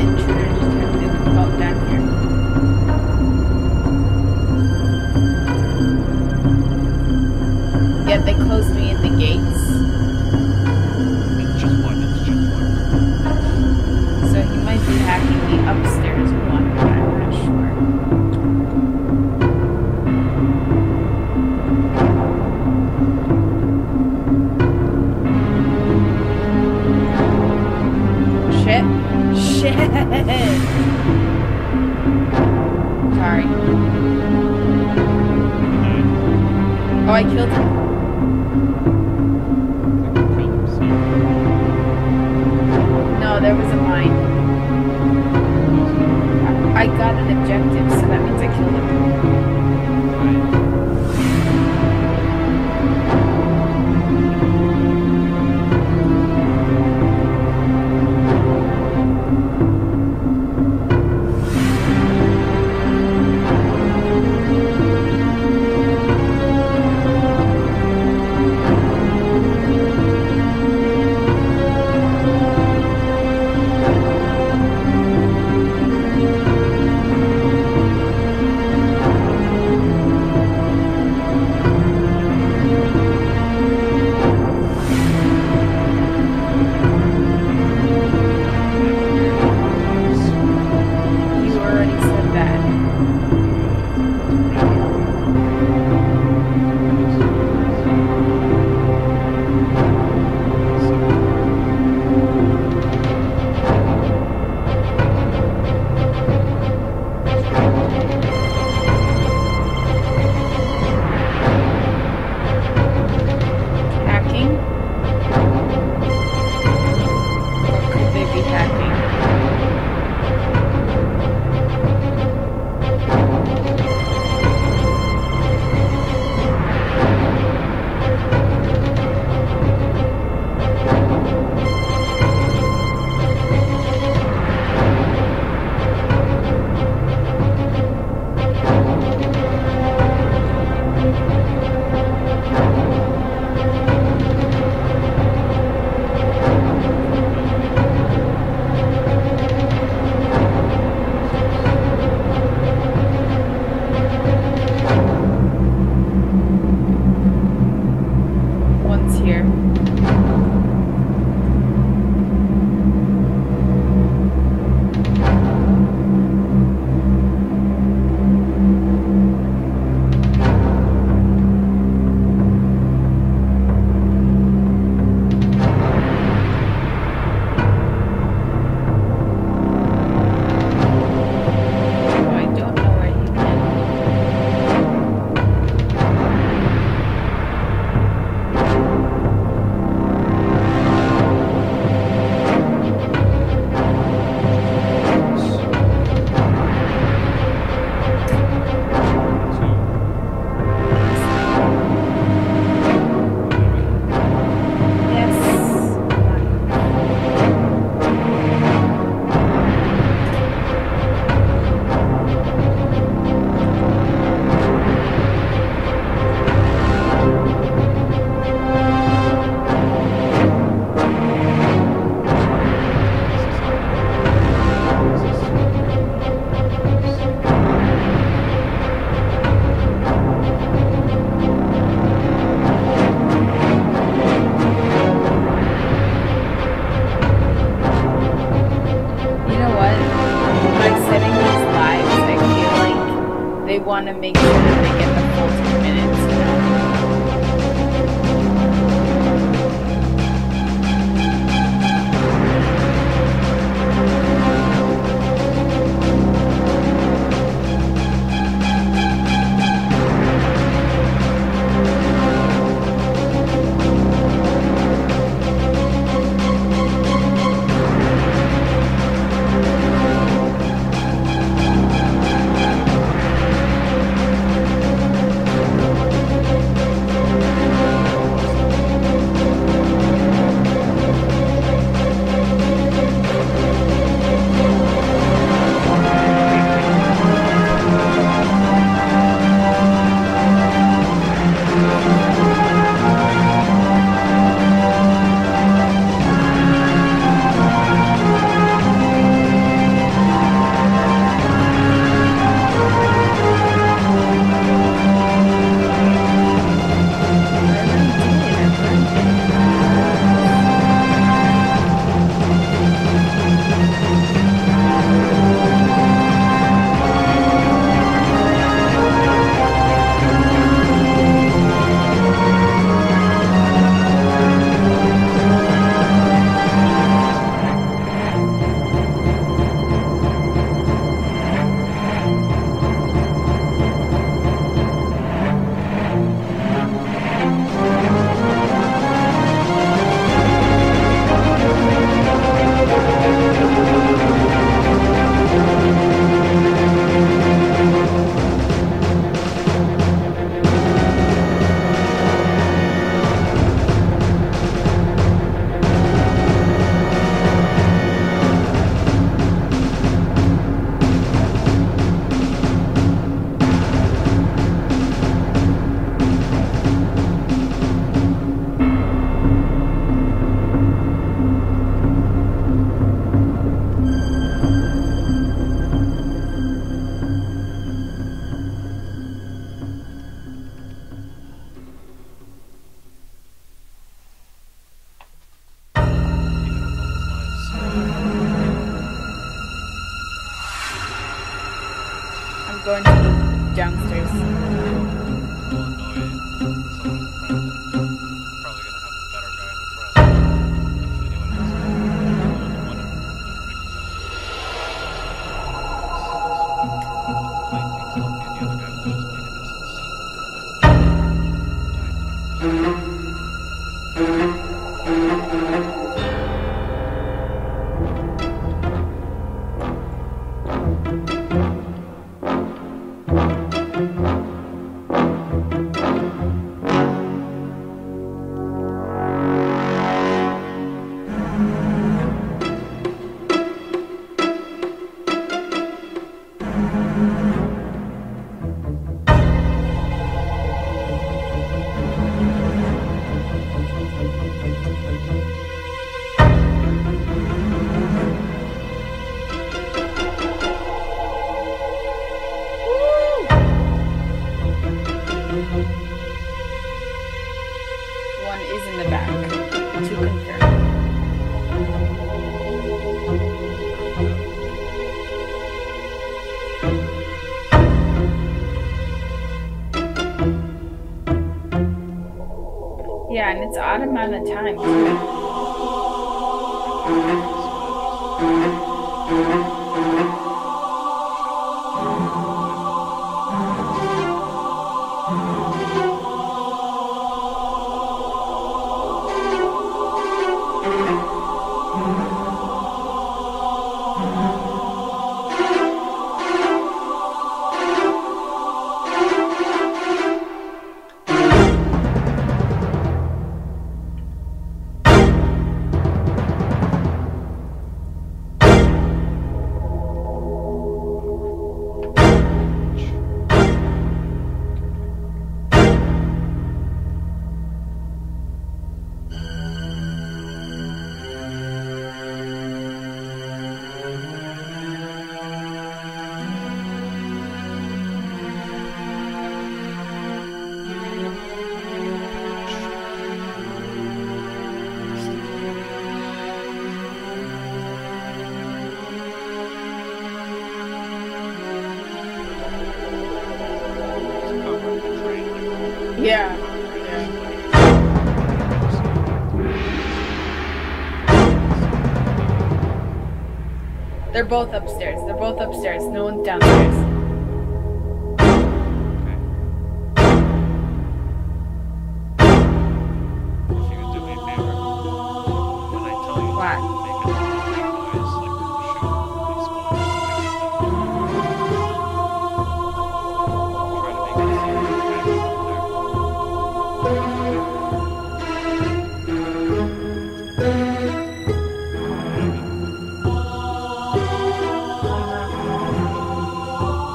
intruder detected. Oh, down here. Yeah, they closed me at the gates. It's just one. So he might be hacking the upstairs one, but I'm not sure. Shit. Sorry. Oh, I killed him. No, there was a mine. I got an objective, so that means I killed him. You already said that. Hacking? What could they be hacking? One's here. Oh, I don't know where he went. You know what? By setting these lives, I feel like they want to make sure that they get the full 2 minutes, you know? going to the downstairs. Will annoy someone in front. Probably gonna have the better guy in the front. If anyone else is the one playing things healthy and the other guy was just being a One is in the back. To confirm. Yeah, and it's odd amount of time too. Yeah. They're both upstairs. They're both upstairs. No one's downstairs. If you could do me a favor, when I tell you What? to make a noise, like shoot, please try to make it seem like I'm up there.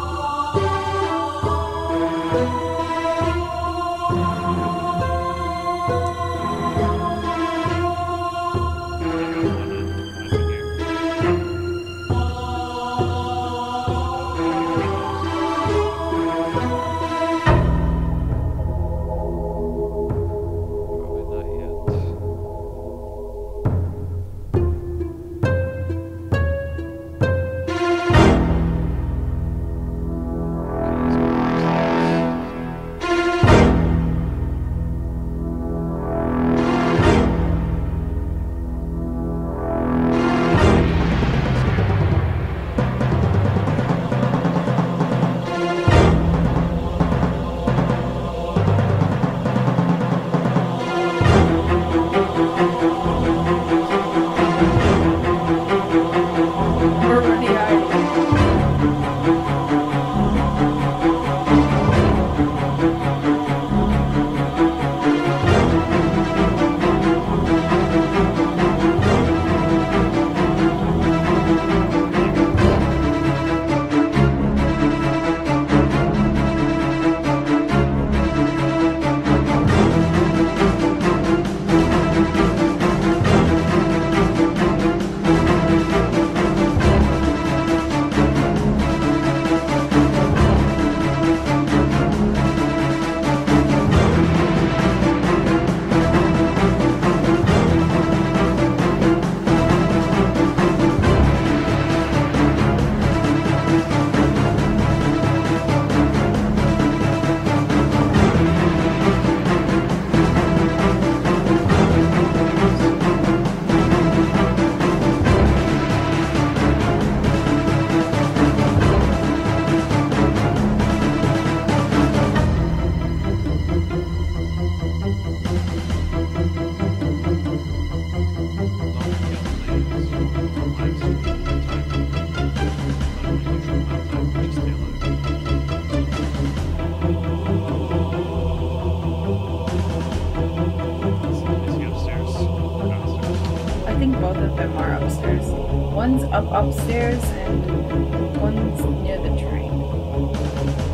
One's upstairs and one's near the train.